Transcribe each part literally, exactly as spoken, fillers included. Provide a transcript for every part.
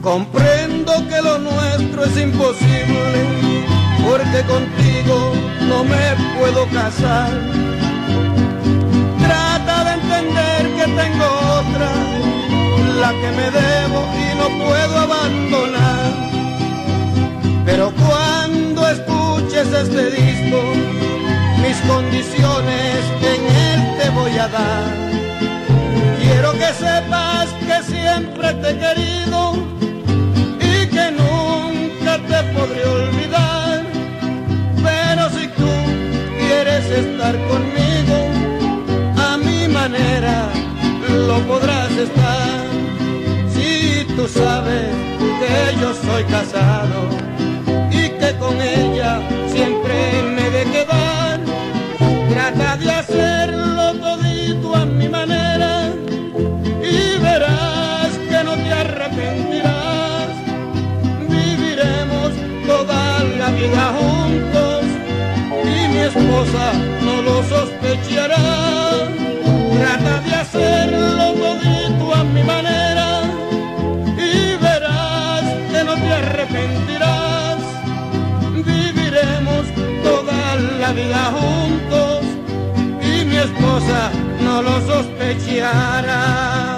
Comprendo que lo nuestro es imposible, porque contigo no me puedo casar. Trata de entender que tengo otra, la que me debo y no puedo abandonar. Pero cuando escuches este disco, mis condiciones en él te voy a dar. Quiero que sepas que siempre te he querido y que nunca te podré olvidar. Pero si tú quieres estar conmigo, a mi manera lo podrás estar. Si tú sabes que yo soy casado y que con ella siempre me de quedar, trata de hacerlo todito a mi manera y verás que no te arrepentirás. Viviremos toda la vida juntos y mi esposa no lo sospechará. Trata de hacerlo todito a mi manera y verás que no te arrepentirás. Viviremos toda la vida juntos y mi esposa no lo sospechará.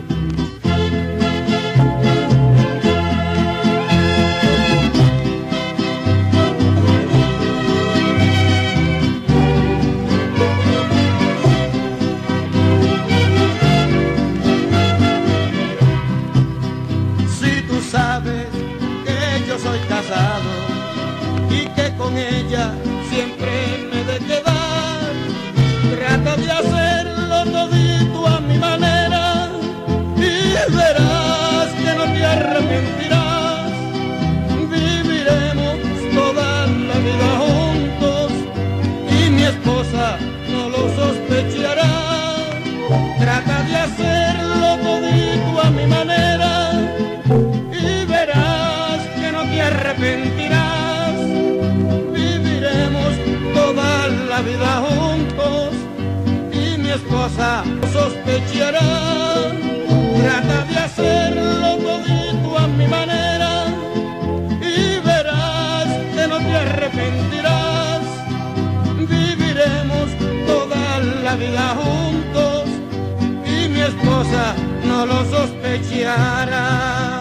Si tú sabes que yo soy casado y que con ella siempre me de quedar, trata de hacerlo todito a mi manera y verás que no te arrepentirás. Viviremos toda la vida juntos y mi esposa no lo sospechará. Trata de hacerlo todito a mi manera y verás que no te arrepentirás. Viviremos toda la vida juntos y mi esposa no sospechará. Trata de hacerlo todito a mi manera y verás que no te arrepentirás. Viviremos toda la vida juntos y mi esposa no lo sospechará.